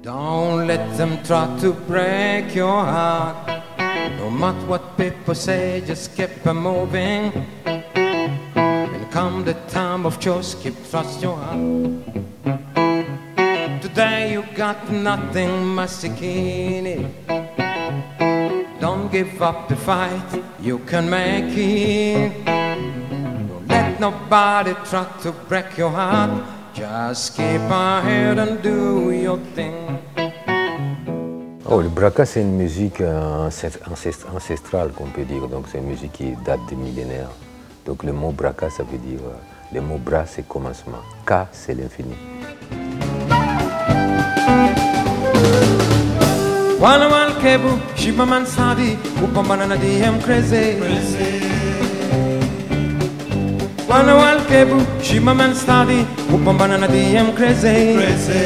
Don't let them try to break your heart. No matter what people say, just keep on moving. And come the time of choice, keep trust your heart. Today you got nothing, Masikini. Don't give up the fight, you can make it. Don't let nobody try to break your heart. Just keep ahead and do your thing. Oh, le braka, c'est une musique ancestrale, qu'on peut dire. Donc, c'est une musique qui date des millénaires. Donc, le mot braka, ça veut dire. Le mot bra, c'est commencement. Ka, c'est l'infini. Wana wal kebu, shiba man sadi, upambana na DM crazy. Wana wal kebu, shiba man sadi, upambana na DM crazy.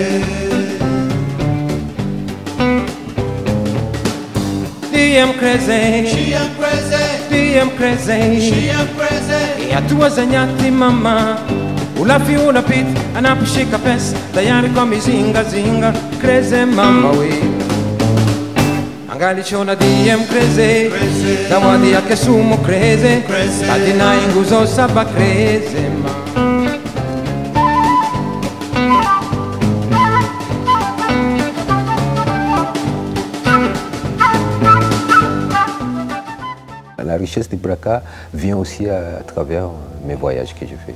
DM crazy, she am crazy, DM crazy, she am crazy. E hatua za nyati mama, ulafi ulapit, anaposhika pesa, tayari kwa mizinga zinga, crazy mama we. Angalichona DM crazy, zawadi yake sumu crazy, adina nguzo saba crazy ma. La richesse du braka vient aussi à travers mes voyages que je fais.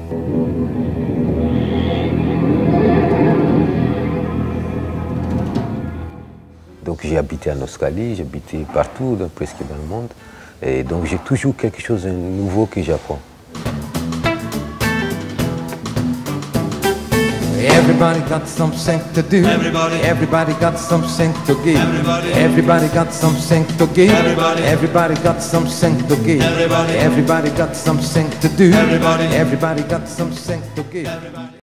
Donc j'ai habité en Australie, j'ai habité partout, presque dans le monde. Et donc j'ai toujours quelque chose de nouveau que j'apprends. Everybody got something to do. Everybody got something to give. Everybody got something to give. Everybody got something to give. Everybody got something to do. Everybody got something to give.